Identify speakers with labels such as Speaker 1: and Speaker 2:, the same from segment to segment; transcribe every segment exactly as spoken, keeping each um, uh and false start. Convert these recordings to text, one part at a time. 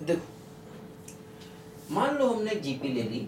Speaker 1: देखो, मान लो हमने जीपी ले ली,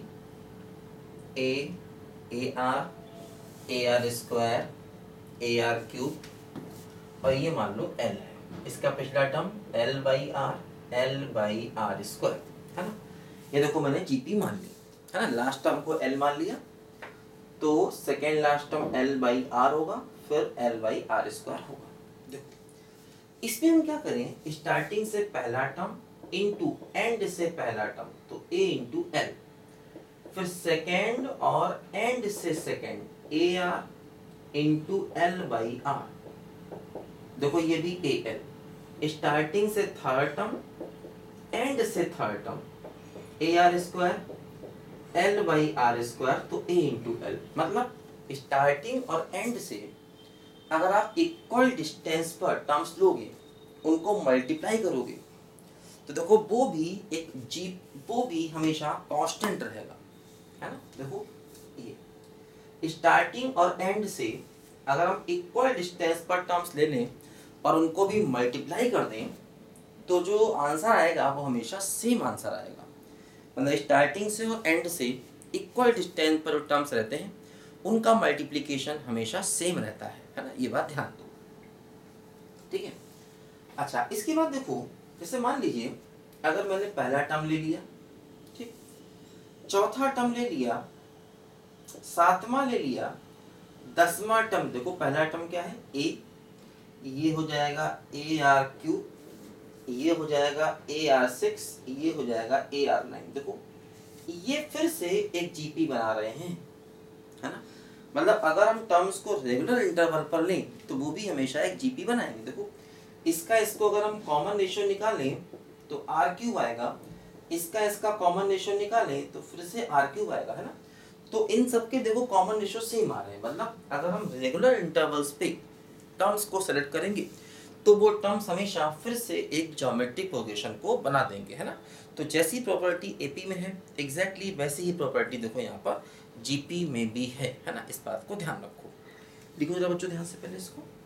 Speaker 1: A A R A R square A R cube और ये मान लो एल है। इसका पिछला term L by R L by R square है ना। ये देखो मैंने जीपी मान ली है ना, लास्ट टर्म को एल मान लिया तो second last term L by R होगा, फिर एल बाई आर स्क्वायर होगा। देखो इसमें हम क्या करें, स्टार्टिंग से पहला टर्म इंटू एंड से पहला टर्म तो ए इंटू एल, फिर सेकेंड और एंड से second A R into L by R. देखो ये भी ए एल, स्टार्टिंग से थर्ड टर्म एंड से third term A R square L by R square तो ए इंटू एल। मतलब स्टार्टिंग और एंड से अगर आप इक्वल डिस्टेंस पर टर्म्स लोगे, उनको मल्टीप्लाई करोगे तो देखो वो भी एक जी वो भी हमेशा कांस्टेंट रहेगा है ना। देखो ये स्टार्टिंग और एंड से अगर हम इक्वल डिस्टेंस पर टर्म्स ले लें और उनको भी मल्टीप्लाई कर दें तो जो आंसर आएगा वो हमेशा सेम आंसर आएगा। मतलब स्टार्टिंग से और एंड से इक्वल डिस्टेंस पर जो टर्म्स रहते हैं उनका मल्टीप्लिकेशन हमेशा सेम रहता है है ना, ये बात ध्यान दो, ठीक है। अच्छा इसके बाद देखो, जैसे मान लीजिए अगर मैंने पहला टर्म ले लिया, ठीक, चौथा टर्म ले लिया, सातवां ले लिया, दसवां टर्म, देखो पहला टर्म क्या है ए, ये हो जाएगा ए आर क्यूब, ये हो जाएगा ए आर सिक्स, ये हो जाएगा ए आर नाइन। देखो ये फिर से एक जीपी बना रहे हैं है ना। मतलब अगर हम टर्म्स को रेगुलर इंटरवल पर लें तो वो भी हमेशा एक जीपी बनाएंगे। देखो इसका इसको अगर हम कॉमन रेशियो निकालें तो आर क्यूब आएगा, इसका इसका कॉमन रेशियो निकालें तो फिर से आर क्यूब आएगा है ना। तो इन सब के देखो कॉमन रेशियो सेम आ रहे हैं। मतलब अगर हम रेगुलर इंटरवल्स पे टर्म्स को सेलेक्ट करेंगे तो वो टर्म्स हमेशा फिर से एक ज्योमेट्रिक प्रोग्रेशन को बना देंगे है ना। तो जैसी प्रॉपर्टी एपी में है एग्जैक्टली वैसी ही प्रॉपर्टी देखो यहाँ पर जीपी में भी है है ना। इस बात को ध्यान रखो। लिखो जरा बच्चों ध्यान से पहले इसको।